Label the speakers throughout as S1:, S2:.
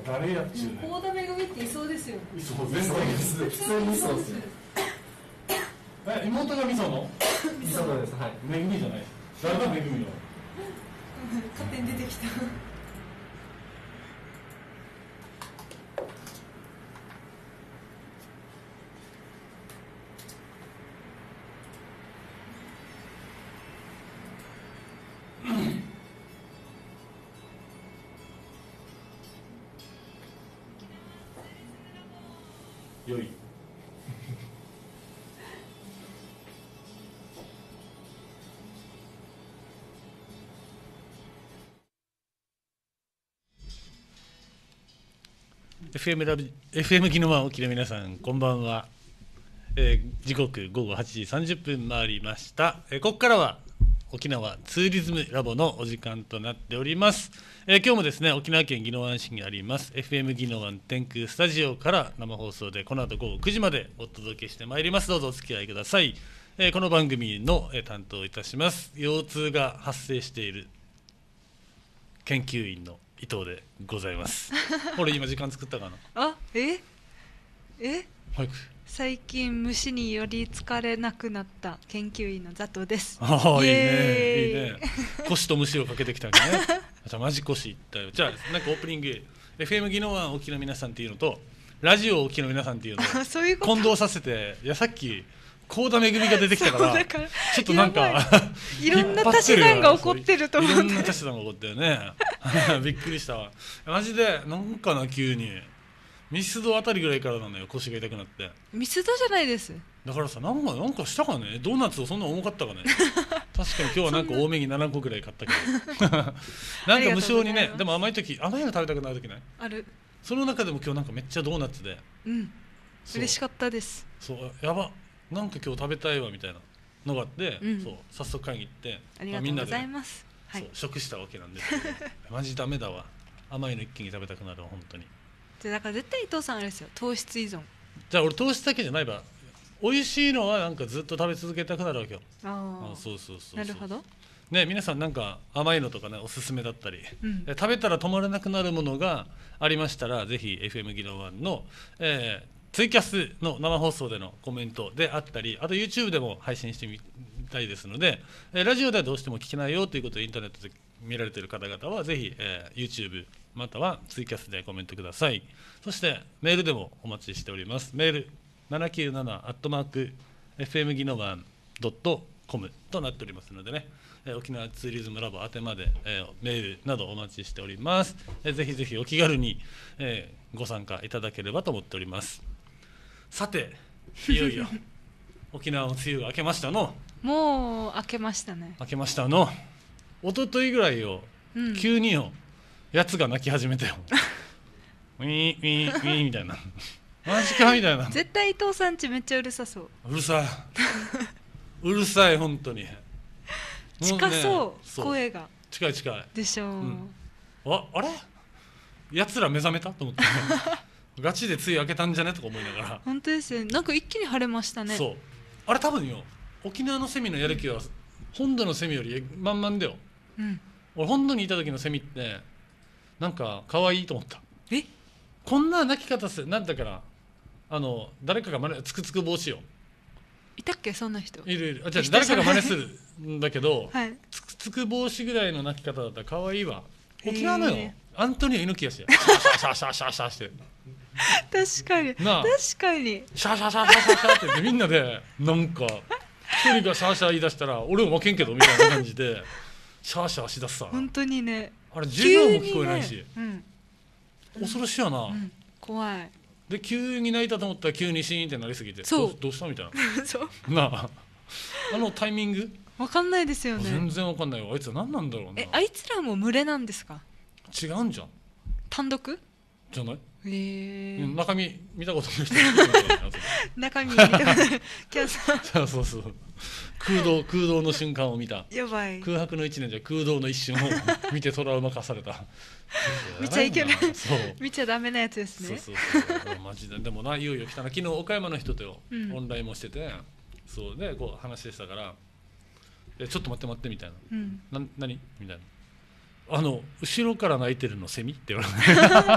S1: 誰やっちゅうね。
S2: 幸田めぐみっていそうですよ。
S1: いそうです。普通にそうです。妹がみその？
S3: みそのです。はい。
S1: めぐみじゃない。誰がめぐみの？
S2: 勝手に出てきた。
S1: よい。FM ギノワンお聞きの皆さん、こんばんは。時刻午後8時30分回りました。ここからは沖縄ツーリズムラボのお時間となっております。今日もですね、沖縄県宜野湾市にあります FM 宜野湾天空スタジオから生放送でこの後午後9時までお届けしてまいります。どうぞお付き合いください。この番組の担当いたします、腰痛が発生している研究員の伊藤でございます。これ今時間作ったかな。
S4: あ、
S1: 早く。
S4: 最近虫により疲れなくなった研究員の佐藤です。
S1: ああ、いいね、いいね。腰と虫をかけてきたんだね。じゃあマジ腰いったよ。じゃあなんかオープニング FM 宜野湾お聞きの皆さんっていうのとラジオお聞きの皆さんっていうのを
S4: そういうこと
S1: 混同させて、いやさっき幸田めぐみが出てきたからちょっとなんか
S4: いろんな足し算が起こってると思って、
S1: いろんな足し算が起こったよね。びっくりしたわ。マジでなんかな、急にミスドあたりぐらいからなのよ、腰が痛くなって。
S4: ミスドじゃないです。
S1: だからさ、なんかしたかね。ドーナツをそんな重かったかね。確かに今日はなんか多めに7個ぐらい買ったけどなんか無性にね。でも甘いの食べたくなる時ない？ある。その中でも今日なんかめっちゃドーナツで、
S4: 嬉しかったです。
S1: そう、やば、なんか今日食べたいわみたいなのがあって、そう早速買いに行って
S4: ありがとうございます。
S1: そう食したわけなんですけどマジダメだわ、甘いの一気に食べたくなるわ本当に。
S4: だから絶対伊藤さんあれですよ、糖質依存。
S1: じゃあ俺糖質だけじゃないわ、美味しいのはなんかずっと食べ続けたくなるわけよ。そう
S4: なるほど
S1: ね。皆さんなんか甘いのとかねおすすめだったり、食べたら止まらなくなるものがありましたらぜひ FM 宜野湾の、ツイキャスの生放送でのコメントであったり、あと YouTube でも配信してみたいですので、ラジオではどうしても聞けないよということでインターネットで見られている方々はぜひ、YouTube またはツイキャスでコメントください。そしてメールでもお待ちしております。メール797@fm宜野湾.com となっておりますのでね、沖縄ツーリズムラボ宛てまで、メールなどお待ちしております。ぜひぜひお気軽に、ご参加いただければと思っております。さて、いよいよ沖縄の梅雨が明けましたの。
S4: もう明けましたね。
S1: 明けましたの。一昨日ぐらいよ、急によやつが泣き始めたよ。ウィーウィーウィーみたいな。マジかみたいな。
S4: 絶対伊藤さんちめっちゃうるさそう。
S1: うるさい。うるさい本当に。
S4: 近そう、声が。
S1: 近い近い。
S4: でしょう。
S1: あれ？やつら目覚めたと思って。ガチで梅雨明けたんじゃねとか思いながら。
S4: 本当ですよ。なんか一気に晴れましたね。
S1: そう。あれ多分よ、沖縄のセミのやる気は本土のセミより満々だよ。俺本土にいた時のセミってなんか可愛いと思った。こんな鳴き方なんだから誰かが真似つくつく帽子よ。
S4: いたっけそんな人。
S1: いる。じゃあ誰かが真似するんだけど、つくつく帽子ぐらいの鳴き方だったら可愛いわ。沖縄のよ、アントニオ猪木やしや。シャーシャーシャーシャーシャーして。
S4: 確かに。確かに。
S1: シャーシャーシャーシャーシャーシャーって言ってみんなでなんか一人がシャーシャー言い出したら俺も負けんけどみたいな感じでシャーシャーしだすさ。
S4: 本当にね。
S1: あれ10秒も聞こえないし。恐ろしいよな。
S4: 怖い。
S1: で急に泣いたと思ったら急にシーンってなりすぎてどうしたみたいな。そうなあ、タイミング
S4: わかんないですよね。
S1: 全然わかんないわ。あいつは何なんだろうな。
S4: あいつらも群れなんですか？
S1: 違うんじゃん。
S4: 単独
S1: じゃない？
S4: 中
S1: 身見たことない人
S4: 中身見たことないキャンサー
S1: そう空洞の瞬間を見た。
S4: やばい。
S1: 空白の1年じゃ空洞の一瞬を見てトラウマ化された。
S4: 見ちゃいけない。見ちゃダメなやつですね。
S1: そうマジで。でもないよいよ来たな。昨日岡山の人とオンラインもしてて、そうでこう話でしたからちょっと待ってみたいな。何みたいな。後ろから泣いてるのセミって言われて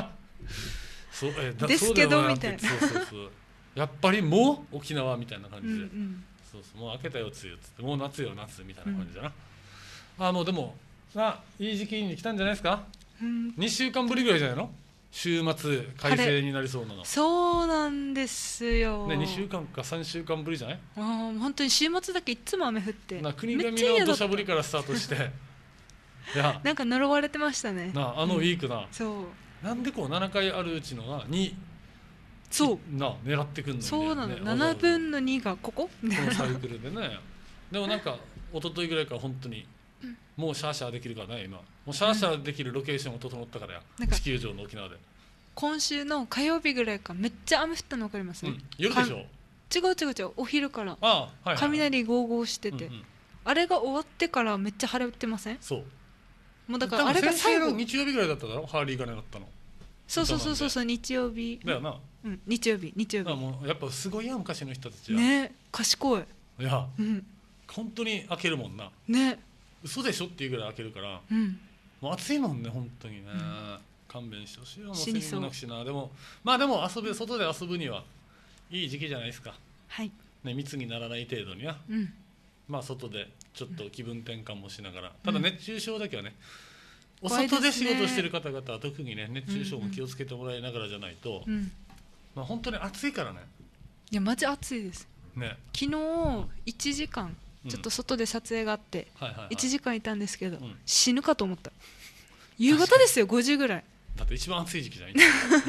S1: そう
S4: ですけど
S1: そうだよな
S4: みたいな
S1: そうそうそうやっぱりもう沖縄みたいな感じで、
S4: うん
S1: そうそうもう明けたよ梅雨っつってもう夏よ夏みたいな感じだな、もうでもいい時期に来たんじゃないですか。
S4: うん
S1: 2週間ぶりぐらいじゃないの週末快晴になりそうなの
S4: そうなんですよ、
S1: ね、2週間か3週間ぶりじゃない
S4: 本当に週末だけいつも雨降って
S1: 国神
S4: めっちゃ嫌だった
S1: の土砂降りからスタートしていや
S4: なんか呪われてましたね。
S1: ウィーク
S4: そう
S1: なんでこう7回あるうちの2
S4: そう
S1: 狙ってくんの
S4: そうなの、
S1: ね、
S4: 7分の2がここ
S1: このサイクルでねでもなんか一昨日ぐらいから本当にもうシャーシャーできるからね今もうシャーシャーできるロケーションが整ったからや、
S4: なんか
S1: 地球上の沖縄で、
S4: 今週の火曜日ぐらいからめっちゃ雨降ったの分かります、
S1: 夜でしょ。
S4: 違うお昼から
S1: はいはい、
S4: 雷ゴーゴーしてて、あれが終わってからめっちゃ晴れてません？
S1: そう
S4: もうだからあれが最後
S1: 先週の日曜日ぐらいだっただろハーリーが狙ったの。
S4: そう日曜日
S1: だよな、
S4: 日曜日
S1: だからもうやっぱすごいやん昔の人たちは
S4: ね、賢い。
S1: いや、
S4: うん
S1: 本当に開けるもんな。
S4: ね、
S1: 嘘でしょっていうぐらい開けるからもう暑いもんね本当にね、勘弁してほしいよ。もう
S4: 死にそう
S1: なくしな。でも外で遊ぶにはいい時期じゃないですか
S4: はい
S1: ね、密にならない程度には、外でちょっと気分転換もしながら、ただ熱中症だけはね、お外で仕事してる方々は特にね熱中症も気をつけてもらいながらじゃないと、本当に暑いからね。
S4: いやマジ暑いです。
S1: ね、
S4: 昨日1時間ちょっと外で撮影があって、1時間いたんですけど、死ぬかと思った。夕方ですよ5時ぐらい。
S1: だって一番暑い時期じゃない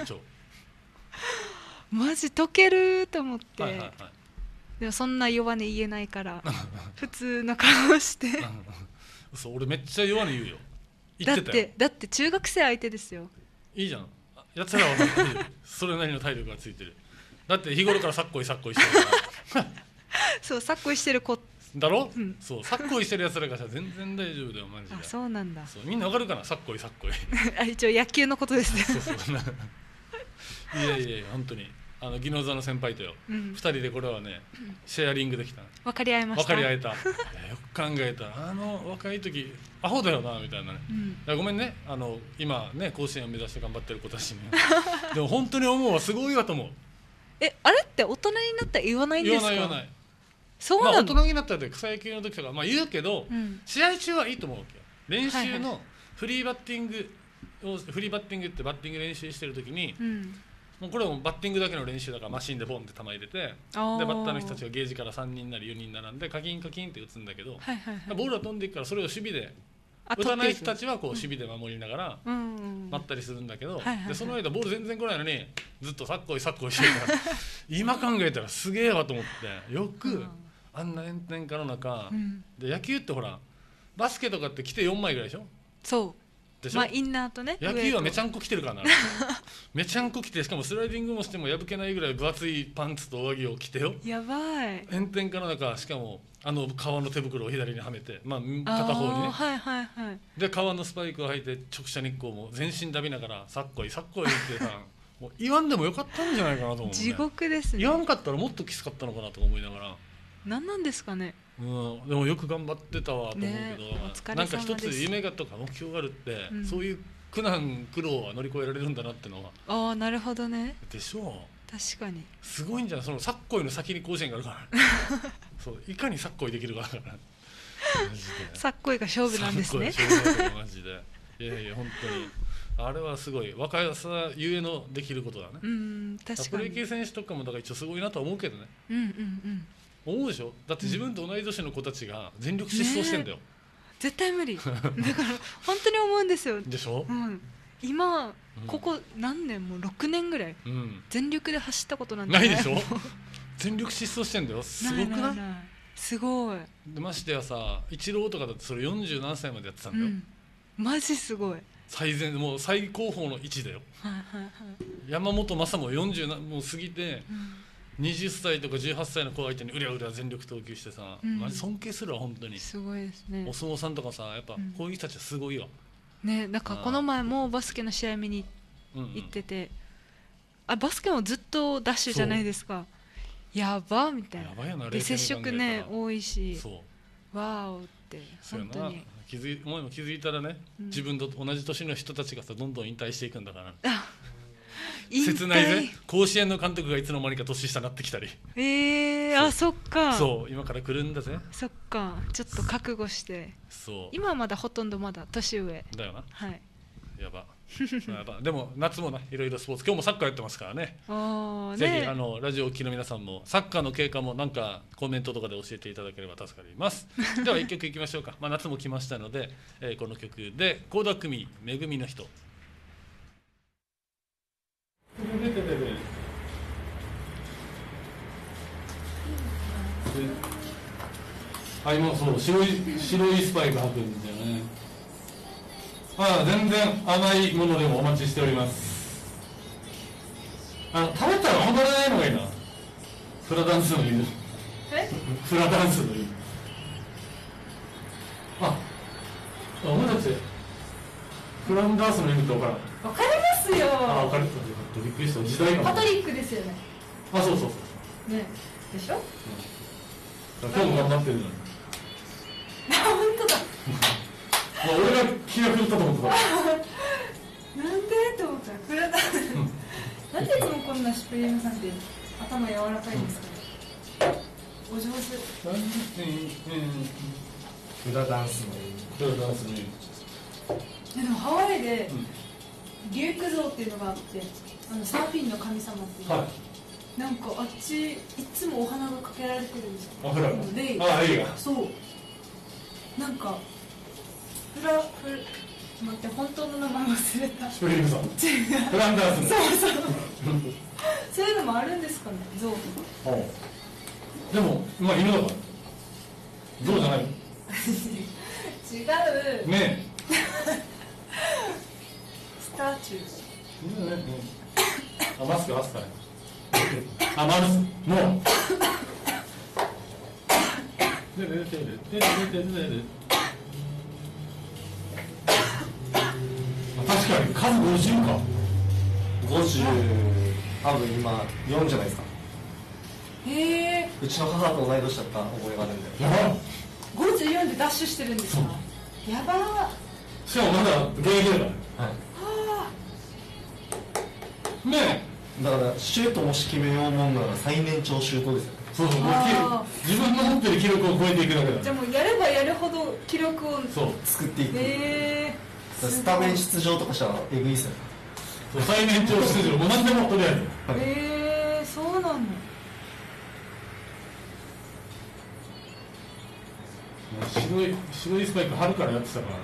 S4: マジ溶けると思って、
S1: はいはいはい、
S4: でもそんな弱音言えないから普通の顔して
S1: そう俺めっちゃ弱音言うよ。言ってたよ。
S4: だって中学生相手ですよ。
S1: いいじゃん、やつらはそれなりの体力がついてる。だって日頃からさっこいしてるから
S4: そうさっこいしてる子
S1: だろ、そうさっこいしてるやつらがさ全然大丈夫だよマジで。
S4: あ、そうなんだ。
S1: そうみんなわかるかな、さっこい
S4: あ、一応野球のことですね。
S1: そういや本当に技能座の先輩とよ、2人でこれはねシェアリングできた。
S4: 分かり合いました。
S1: 分かり合えたよく考えたら若い時アホだよなみたいなね、ごめんね今ね甲子園を目指して頑張ってる子たちにでも本当に思うわ、すごいわと思う。
S4: あれって大人になったら言わないんですか？
S1: 言わない
S4: そうなの？
S1: 大人になったら草野球の時とか言うけど、試合中はいいと思うわけよ。練習のフリーバッティングってバッティング練習してる時に、もうこれはもうバッティングだけの練習だからマシンでボンって球入れて、でバッターの人たちがゲージから3人なり4人並んでカキンカキンって打つんだけど、ボールが飛んでいくからそれを守備で打たない人たちはこう守備で守りながら待ったりするんだけど、でその間ボール全然来ないのにずっとさっこいしてるから今考えたらすげえわと思って、よくあんな炎天下の中、で野球ってほらバスケとかって着て4枚ぐらいでしょ。
S4: そう
S1: でしょ、
S4: インナーとね。
S1: 野球はめちゃんこ着てるからなめちゃんこ着て、しかもスライディングもしても破けないぐらい分厚いパンツと上着を着てよ。
S4: やばい。
S1: 炎天下の中、しかも革の手袋を左にはめて、片方にね、で革のスパイクを履いて直射日光も全身浴びながらさっこいってさもう言わんでもよかったんじゃないかなと思うね。
S4: 地獄ですね。
S1: 言わんかったらもっときつかったのかなとか思いながら、
S4: 何なんですかね。
S1: でもよく頑張ってたわと思うけど、
S4: お疲れ様です。
S1: なんか一つ夢がとか目標があるって、そういう苦難苦労は乗り越えられるんだなってのは。
S4: なるほどね。
S1: でしょう。
S4: 確かに
S1: すごいんじゃない。そのさっこいの先に甲子園があるからそういかにさっこいできるかだからマジで
S4: さっこいが勝負なんですね。
S1: マジでいや本当にあれはすごい若さゆえのできることだね。
S4: 確かに
S1: プロ野球選手とかもだから一応すごいなとは思うけどね。思うでしょ。だって自分と同い年の子たちが全力疾走してんだよ、
S4: 絶対無理だから本当に思うんですよ。
S1: でしょ、
S4: 今ここ何年も6年ぐらい、全力で走ったことなんて
S1: ないでしょ全力疾走してんだよ。すごくない？
S4: すごい。
S1: でましてやさ、イチローとかだってそれ40何歳までやってたんだよ、
S4: マジすごい。
S1: もう最高峰の位置だよ、山本昌も40もう過ぎて、20歳とか18歳の子相手にうりゃうりゃ全力投球してさ、マジ尊敬するわ本当に。
S4: すごいですね。
S1: お相撲さんとかさ、やっぱこういう人たちはすごいわ、
S4: ね。なんかこの前もバスケの試合見に行ってて、バスケもずっとダッシュじゃないですか。やばみたいな。
S1: やばいよな。
S4: で接触ね多いし、
S1: そう
S4: わーおって本当に。
S1: お前も気づいたらね、自分と同じ年の人たちがさどんどん引退していくんだから切ないぜ。甲子園の監督がいつの間にか年下になってきたり。
S4: あ、そっか。
S1: そう今から来るんだぜ。
S4: そっか、ちょっと覚悟して。
S1: そう
S4: 今はまだほとんどまだ年上
S1: だよな。
S4: はい。
S1: やばでも夏もいろいろスポーツ、今日もサッカーやってますからね。ぜひラジオをお聞きの皆さんもサッカーの経過もなんかコメントとかで教えていただければ助かります。では1曲いきましょうか。夏も来ましたので、この曲で倖田來未めぐみの人。もうそう白いスパイク履くんだよね。全然甘いものでもお待ちしております。食べたら離れないのがいいな。フラダンスの犬。フラダンスの犬。お前たちフランダースの犬って分からん。
S2: わかりますよ。
S1: 分かる。びっくりした。時代が
S2: パトリックですよね。
S1: そうそう
S2: ねでしょ。
S1: 今日も頑張ってるのに。
S2: 本当だ。
S1: 俺が気が狂ったと思った
S2: なんでと思ったらフラダンスなんでいつもこんなシュプリームさんって頭柔らかいんですかね。お上手。
S3: フラダンスの
S2: でもハワイでリューク像っていうのがあって、サーフィンの神様っていう、なんかあっちいつもお花がかけられてるんですよ。レイがそうなんか待って本当の名前忘れた。
S1: シュプリームさん。フランダースの。
S2: そういうのもあるんですかね、象。
S1: でも犬だから象じゃないの。
S2: 違う
S1: ね
S2: スターチュー。
S1: マスクマスもう確かに数50か。
S3: 50、多分今4じゃないですか。うちの母と同い年だった覚えがあるんで。
S1: やばっ。
S2: 54でダッシュしてるんですか。やばー。
S1: しかもまだ現役だから。ね
S3: え。だからシュートもし決めようもんなら最年長シュートですよね。
S1: そう自分の持ってる記録を超えていくだけだ。
S2: じゃあもうやればやるほど記録を
S3: 作っていく。スタメン出場とかしたらエグいっすよね。
S1: 最年長出場もう何でもとりあ
S2: えず。そうなんだ。
S1: 白いスパイク春からやってたから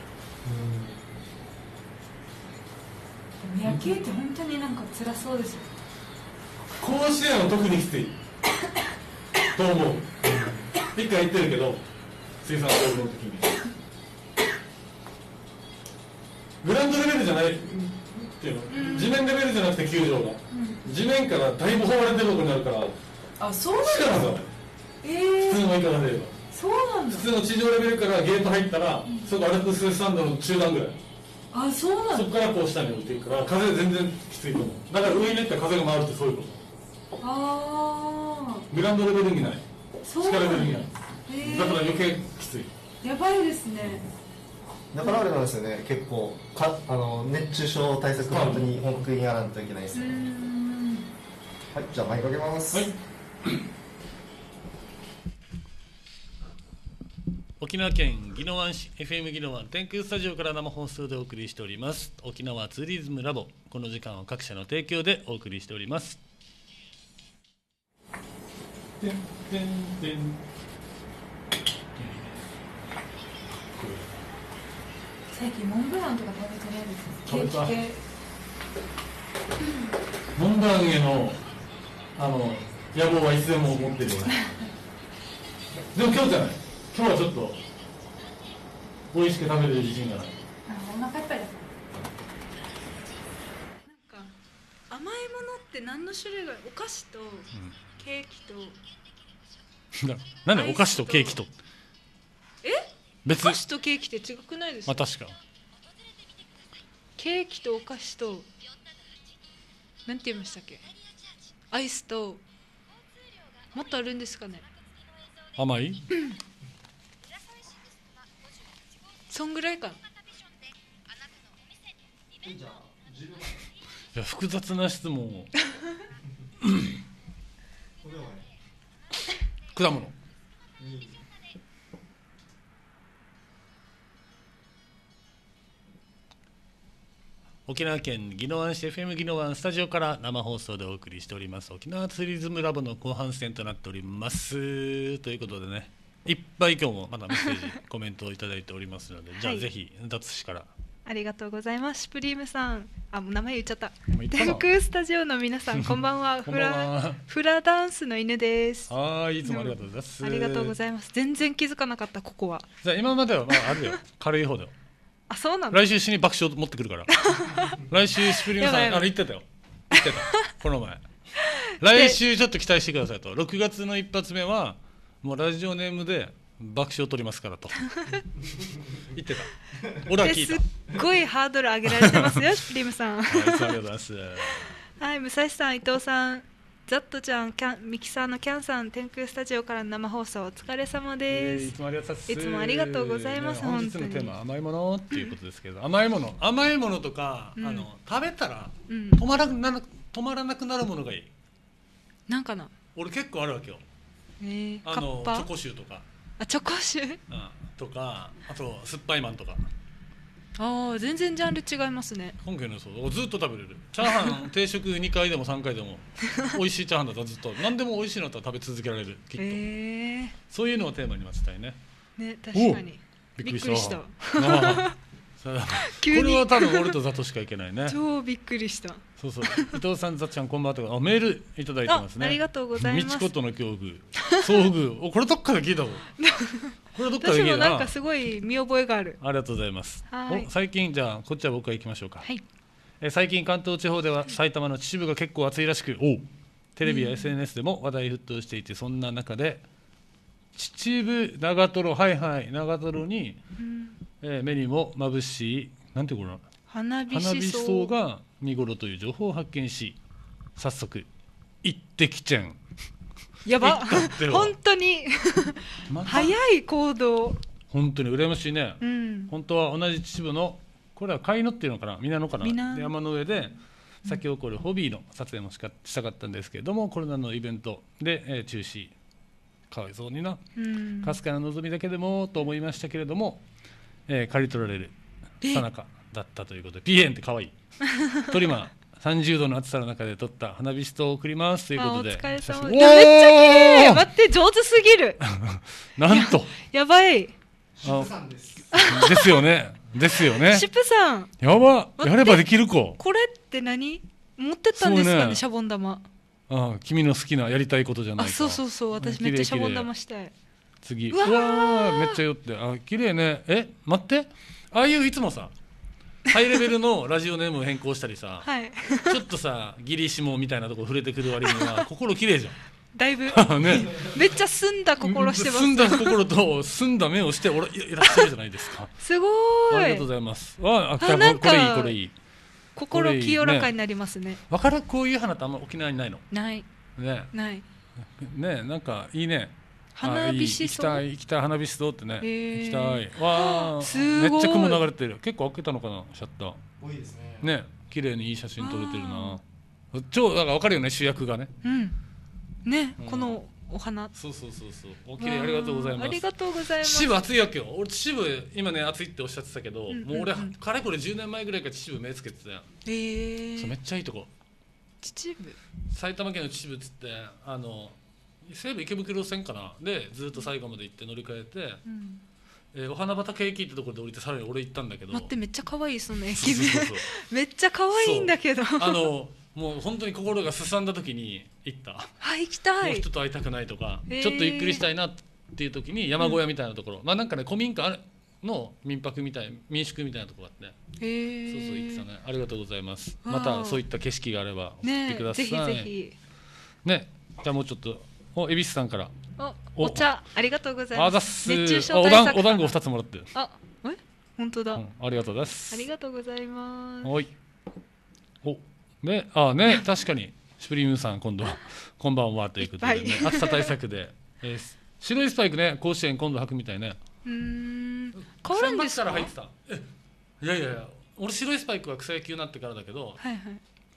S2: な。野球って本当になんか辛そうですよ。
S1: 甲子園は特にきついと思う。一回言ってるけど、水産高校の時にグラウンドレベルじゃないっていうの、地面レベルじゃなくて球場が、地面からだいぶ掘られてるところになるから。そうなんだ。力が普通の言い方で言えば。
S2: そうなんだ。
S1: 普通の地上レベルからゲート入ったら、そこアルプススタンドの中段ぐらい。
S2: そうなんだ。そ
S1: こからこう下に降りていくから風全然きついと思う。だから上に行ったら風が回るってそういうこと。グラウンドレベルにない。力レベルにない。だから余計きつい。
S2: やばいですね。
S3: だからあれなんですよね。結構熱中症対策本当に本格的にやらないといけないですよね。はい、じゃあ前かけます。
S1: 沖縄県宜野湾市 FM 宜野湾天空スタジオから生放送でお送りしております沖縄ツーリズムラボ。この時間は各社の提供でお送りしております。
S2: 最近モンブランとか食べてないです。ケーキ系。
S1: モンブランへの野望はいつでも持ってるよね。でも今日じゃない。今日はちょっと美味しく食べれる自信がない。
S2: お腹いっぱいだ。
S4: なんか甘いものって何の種類がお菓子とケーキと、
S1: なんでお菓子とケーキと別。
S4: お菓子とケーキって違くないですか。
S1: 確か
S4: ケーキとお菓子となんて言いましたっけ。アイスともっとあるんですかね。
S1: 甘い
S4: そんぐらいかな。
S1: や複雑な質問を果物沖縄県宜野湾市 FM 宜野湾スタジオから生放送でお送りしております沖縄ツーリズムラボの後半戦となっておりますということでね、いっぱい今日もまだメッセージコメントをいただいておりますので、じゃあぜひ脱氏から。
S4: ありがとうございます。シュプリームさん、あ、名前言っちゃった。
S1: もう言ったな
S4: 天空スタジオの皆さん、こんばんは。
S1: こんばんは。
S4: フラダンスの犬です。
S1: はい、いつもありがとうございます。
S4: ありがとうございます。全然気づかなかったここは。
S1: じゃあ今まではまああるよ、軽い方だよ。
S4: あ、そうなんだ。
S1: 来週死に爆笑持ってくるから来週シュプリームさん言ってたよ、言ってたこの前来週ちょっと期待してくださいと。6月の一発目はもうラジオネームで爆笑取りますからと言ってた。俺は聞いた。
S4: すっごいハードル上げられてますよシュプリームさん。
S1: はい、いつもありがとうございます
S4: はい、武蔵さん、伊藤さん、ザットちゃん、ミキサーのキャンさん、天空スタジオからの生放送お疲れ様です。
S1: いつもありがとうございます。
S4: いつもありがとうございます。
S1: 本日のテーマは甘いものっていうことですけど、甘いものとか、食べたら止まらなくなるものがいい。
S4: なんかな。
S1: 俺結構あるわけよ。
S4: カッ
S1: チ
S4: パ
S1: ョコシューとか。
S4: あ、チョコシュー。
S1: とか、あと酸っぱいマンとか。
S4: ああ、全然ジャンル違いますね。
S1: 本家のそうずっと食べれる。チャーハン定食2回でも3回でも美味しいチャーハンだったらずっと何でも美味しいのだったら食べ続けられるきっと。そういうのをテーマに待ちたいね。
S4: ね、確かに。
S1: びっくりした。こ
S4: 急に
S1: れは多分俺とザトしかいけないね。
S4: 超びっくりした。
S1: そうそう。伊藤さん、ザッちゃんこんばんはとかメールいただいてますね。
S4: ありがとうございます。
S1: みちことの境遇、遭遇。これどっかで聞いたぞ。これどっかで聞いた。
S4: 私もなんかすごい見覚えがある。
S1: ありがとうございます。最近じゃあこっちは僕から行きましょうか。
S4: はい。
S1: 最近関東地方では埼玉の秩父が結構暑いらしく、テレビや SNS でも話題沸騰していて、そんな中で秩父長瀞、長瀞に、目にも眩しいなんていうの
S4: 花火
S1: しそが見頃という情報を発見し、早速行ってきちゃん。
S4: やば本当に早い行動。
S1: 本当に羨ましいね。本当は同じ秩父のこれは海野っていうのかな、皆野かな、山の上で咲き誇るホビーの撮影もしたかったんですけれども、コロナのイベントで、中止。かわいそうにな、かすかな望みだけでもと思いましたけれども、刈り取られるさなかだったということで、ピエンってかわいいトリマー30度の暑さの中で撮った花火ストを送りますということで、
S4: お疲れ様。めっちゃ綺麗。待って、上手すぎる
S1: なんと
S4: やばい。
S3: シュプさんです
S1: よねですよね。
S4: シュプさん
S1: やば、やればできる子。
S4: これって何持ってったんですかね、シャボン玉。
S1: 君の好きなやりたいことじゃないか。
S4: そう私めっちゃシャボン玉したい。
S1: 次、うわめっちゃ酔って、綺麗ね。待って、ああいういつもさハイレベルのラジオネームを変更したりさ、ちょっとさギリシモみたいなところ触れてくる割には心綺麗じゃん。
S4: だいぶ
S1: ね、
S4: めっちゃ澄んだ心してます。
S1: 澄んだ心と澄んだ目をしていらっしゃるじゃないですか。
S4: すごい。
S1: ありがとうございます。これいい。
S4: 心清らかになりますね。
S1: わかる、こういう花ってあんま沖縄にないの。
S4: ない
S1: ね。
S4: ない
S1: ね、なんかいいね。
S4: 花火しそ。
S1: 行きたい花火しそってね。行きたい。
S4: わあ、
S1: めっちゃ雲流れてる。結構開けたのかな、シャッター。
S3: 多いですね。
S1: ね、綺麗にいい写真撮れてるな。超だからわかるよね、主役がね。
S4: ね、このお花。
S1: そう。お綺麗、ありがとうございます。
S4: ありがとうございます。
S1: 秩父暑いわけよ。俺秩父今ね暑いっておっしゃってたけど、もう俺かれこれ10年前ぐらいから秩父目つけてたよ。めっちゃいいとこ。
S4: 秩父。
S1: 埼玉県の秩父っつって西武池袋線かなでずっと最後まで行って乗り換えて、お花畑駅ってところで降りてさらに俺行ったんだけど。
S4: 待って、めっちゃ可愛いその駅名。めっちゃ可愛いんだけど。
S1: もう本当に心がすさんだ時に行った。
S4: 行きたい。
S1: もう人と会いたくないとか、ちょっとゆっくりしたいなっていう時に山小屋みたいなところ、なんかね古民家の民宿みたいなところがあって、そう行ってたね。ありがとうございます。またそういった景色があれば送ってください。
S4: ぜひ
S1: ね。じゃあもうちょっと恵比寿さんから
S4: お茶ありがとうございます。
S1: 熱中症対策お団子2つもらってる。
S4: 本当だ。
S1: ありがとうございます。
S4: ありがとうございます。
S1: はい。ね、確かにシュプリームさん今度はこんばんはということでね、暑さ対策で白いスパイクね、甲子園今度履くみたいね。
S4: 変わるんですか。
S1: 入ってた。いや俺白いスパイクは草野球になってからだけど、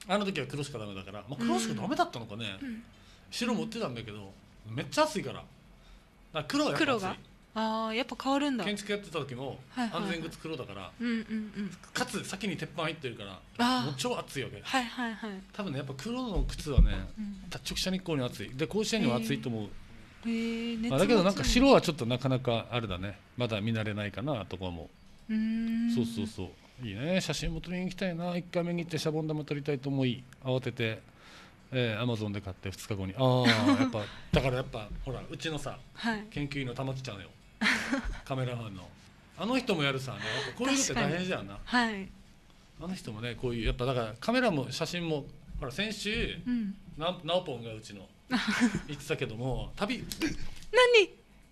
S1: あの時は黒しかダメだから、まあ、黒しかダメだったのかね、白持ってたんだけどめっちゃ暑いから、だから黒はやっぱ暑い。
S4: 黒がやっぱ変わるんだ。
S1: 建築やってた時も安全靴黒だから、かつ先に鉄板入ってるからもう超暑いわけ。多分ねやっぱ黒の靴はね、直射日光に暑いで甲子園には暑いと思う。だけどなんか白はちょっとなかなかあれだね、まだ見慣れないかなとかも。そうそうそう、いいね。写真も撮りに行きたいな。1回目に行ってシャボン玉撮りたいと思い慌ててアマゾンで買って2日後にやっぱだからやっぱほらうちのさ、研究員の玉木ちゃんよカメラマンのあの人もやるさね、やっぱこういうのって大変じゃんな。あの人もねこういうやっぱだからカメラも写真もほら先週、なおぽんがうちの言ってたけども旅
S4: 何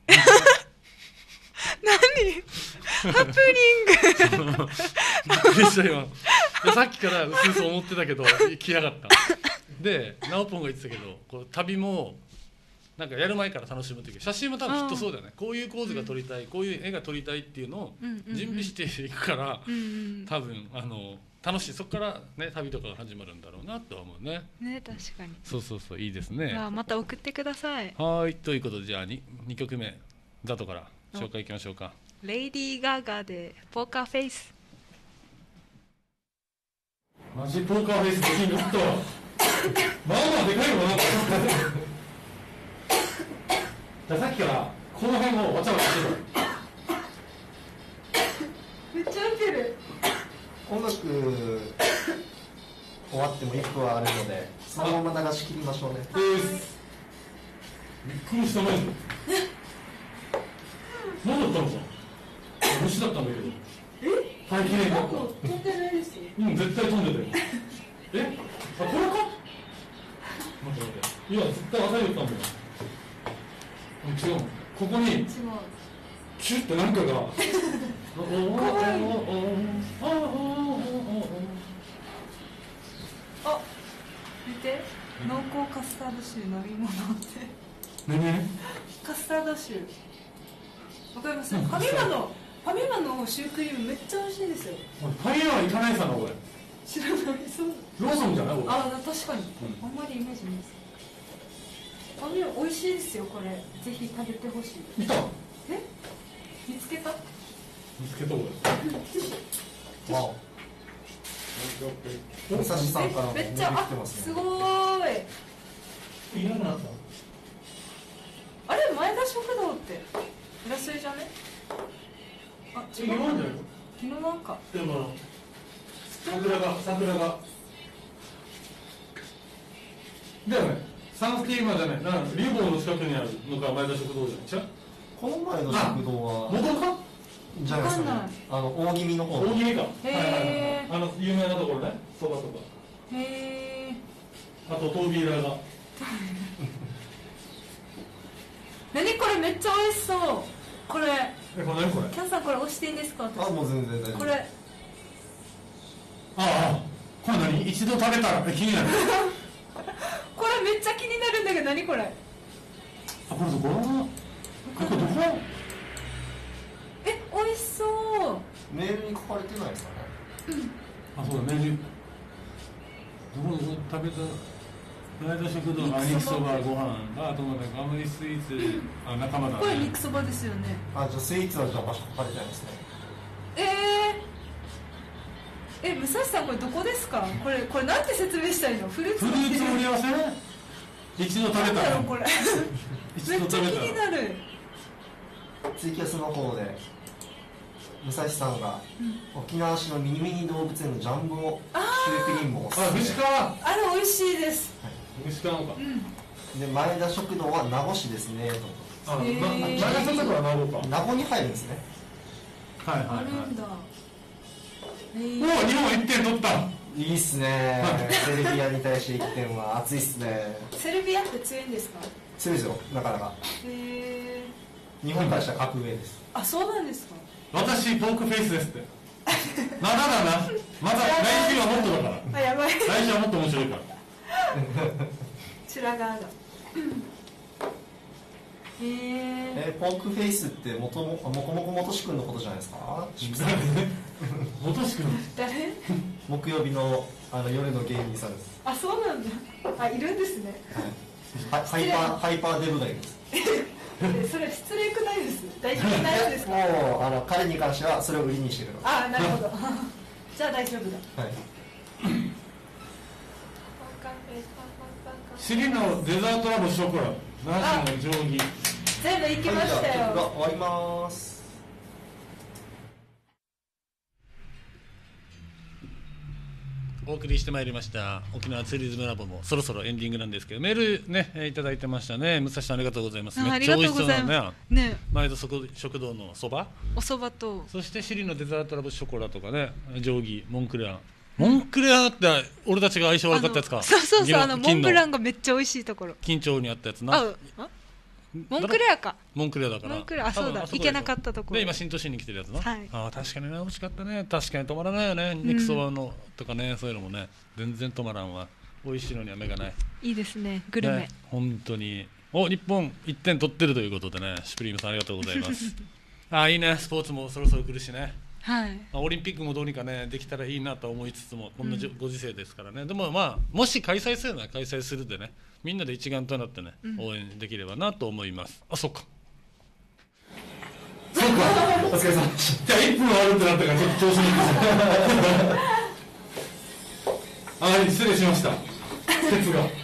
S4: ハプニング
S1: でした今さっきからうすうす思ってたけど来やがったでなおぽんが言ってたけどこう旅もなんかやる前から楽しむというか写真も多分きっとそうだよね。こういう構図が撮りたい、こういう絵が撮りたいっていうのを準備していくから多分楽しい、そこからね旅とかが始まるんだろうなとは思うね。
S4: 確かに。
S1: そうそうそう、いいですね。
S4: また送ってください。
S1: はいということでじゃあ 2曲目ザトから紹介いきましょうか。
S4: レイディー・ガガでポーカーフェイス。
S1: マジポーカーフェイスできるとまあまあでかいよなじゃあさっきからこの辺をわちゃわちゃしてる。
S2: めっちゃウケる。
S3: 音楽終わっても1分はあるのでそのまま流し切りましょうね。
S1: びっくりしたね。何だったのさ、虫だったんだけど。大気だった。
S2: 飛んでないですよ。
S1: 絶対飛んでたよ。これか。待っていや絶対朝言ったんだよ。違う、ここにキュッてなんかが
S2: 見て、濃厚カスタード臭飲み物って
S1: 何
S2: カスタード臭わかります？ファミマのシュークリームめっちゃ美味しいですよ。
S1: ファミマは行かないさなこれ。
S2: 知らない。そう
S1: ローソンじゃない？
S2: 確かに、あんまりイメージないです。ファミマ美味しいですよこれ。ぜひ食べてほしい。
S1: いた？
S2: 見つけた？
S1: 見つけたこれ。
S3: わお。武蔵さんからも
S2: めっちゃすごーい。
S1: いなくなった。
S2: あれ前田食堂って浦添じゃね？違う。昨日なんか。
S1: でも桜がだよね。サンスティーマじゃない。リボンの近くにあるのが前田食堂じゃない？
S3: この前の食堂は
S1: 元か？
S3: じゃないですかね。大気味の方。
S1: 大気味か。
S2: へー。
S1: 有名なところね。そばとか。
S2: へー。
S1: あとトービーラーが。
S2: 何これめっちゃ美味しそう。これ。
S1: これ何これ？
S2: キャンさんこれ押していいんですか？
S3: もう全然大丈夫。
S2: これ。
S1: これ何？一度食べたら気になる。
S2: これめっちゃ気になるんだけど何これ？
S1: これどこ？
S2: 美味しそう。
S3: メールに書かれてないですかね。
S1: そうだメール。どこ食べた？前田食堂の肉そばご飯が友達ガムリスイーツ仲間だね。
S2: これ肉そばですよね。
S3: じゃあスイーツはじゃあ場所書かれてないですね。
S2: 武蔵さんこれどこですか？これなんて説明したいの？フルーツ
S1: 盛り合わせ？一度食べたら。
S2: これ。めっちゃ気になる。
S3: ツイキャスの方で武蔵さんが沖縄市のミニミニ動物園のジャンボシュークリームをおすすめ。
S1: 虫川。
S2: あれ美味しいです。
S1: 虫川か。
S3: で前田食堂は名護市ですねと。
S1: 前田食堂は名護か。
S3: 名護に入るんですね。
S2: あるんだ。
S1: 日本1点取った。
S3: いいっすね。セルビアに対して1点は熱いっすね。
S2: セルビアって強いんですか？
S3: 強いですよ、なかなか。日本からしたら格上です。
S2: そうなんですか？
S1: 私ポークフェイスですって。まだまた来週はもっとだから。
S2: やばい。
S1: 来週はもっと面白いから。
S2: 白髪が。
S3: ポークフェイスってもこもこもとしくんのことじゃないですか？
S1: 本橋君
S2: 誰？
S3: 木曜日の夜の芸人さんです。
S2: あ、そうなんだ。あ、いるんですね。
S3: ハイパーデブがいです。
S2: それ失礼くないです。大丈夫なやつですか？
S3: もう彼に関してはそれを売りにしてるの。
S2: あ、なるほど。じゃあ大丈夫だ。
S3: はい。
S1: シリのデザートラボショコラ、ナシの定規。
S2: 全部行きましたよ。
S3: 終わります。
S1: お送りしてまいりました沖縄ツーリズムラボもそろそろエンディングなんですけど、メールねいただいてましたね。武蔵さんありがとうございます。めっちゃ美味しそうなね。前戸食堂のそば、
S4: おそばと、
S1: そしてシリのデザートラボショコラとかね、定規、モンクレアン。モンクレアンって俺たちが相性悪かったやつか。
S4: そうモンブランがめっちゃ美味しいところ。
S1: 緊張にあったやつな。
S4: モンクレアか。
S1: モンクレアだから。
S4: モンクレア、あ、そうだ、行けなかったところ。
S1: で今新都心に来てるやつな。
S4: はい。
S1: あ、確かにね、美味しかったね。確かに止まらないよね。肉そばのとかね、そういうのもね、全然止まらんわ。美味しいのには目がない。
S4: いいですね、グルメ。
S1: 本当に。お、日本1点取ってるということでね、シュプリームさんありがとうございます。あ、いいね。スポーツもそろそろ来るしね。
S4: はい。
S1: オリンピックもどうにかねできたらいいなと思いつつも、こんなご時世ですからね。でもまあもし開催するなら開催するでね、みんなで一丸となってね、応援できればなと思います。あ、そっか。そうか。
S3: お疲れ様でした。
S1: じゃあ1分あるってなったからちょっと調子にいいです。失礼しました。鉄が。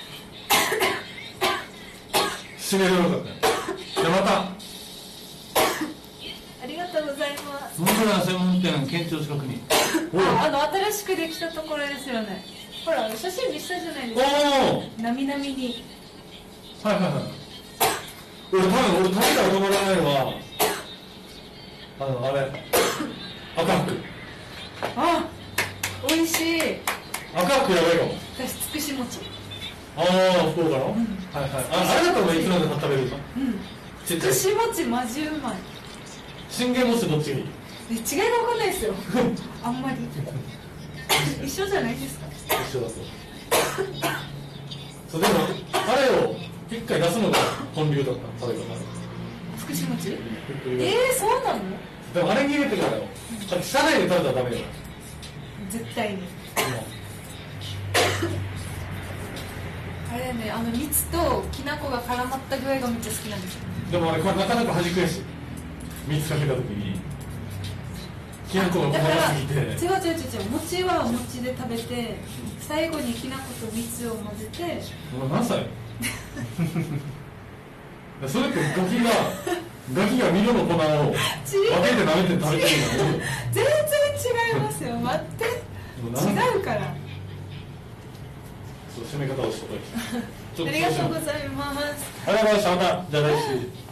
S1: 締めればよかったよ。じゃあまた。
S2: ありがとうございます。
S1: モンブラン専門店県庁近くに。
S2: 新しくできたところですよね。ほら写真見せたじゃないですか。なみなみに。
S1: はいはいはい。俺食べたら止まらないわ。あれ赤福。
S2: あ、美味しい。
S1: 赤福やばいよ。
S2: 私つくし餅。
S1: ああ、福岡の。はいはい。あれだったらいつまでも食べるの。
S2: つくし餅マジうまい。
S1: 信玄餅どっちがいい？
S2: 違いが分かんないですよ。あんまり一緒じゃないですか？
S1: 一緒だと。そうでもあれを一回出すのが本流だった食べ方。
S2: つくし餅？そうなの？
S1: でもあれに入れてからよ。車内で食べたらダメよ。
S2: 絶対に。あれね、蜜ときな粉が絡まった具合がめっちゃ好きなんですよ。
S1: でもあれなかなか弾くやし。蜜かけた時にきな粉が細かすぎて。違
S2: う、餅は餅で食べて、最後にきな粉と蜜を混ぜて。
S1: 何歳？それってガキがミロの粉を分けて舐めて食べてるの。
S2: 全然違いますよ。待って、違うから。
S1: そう、締め方をしておいて。
S2: ありがとうございます。
S1: ありがとうございました。またじゃあ来週。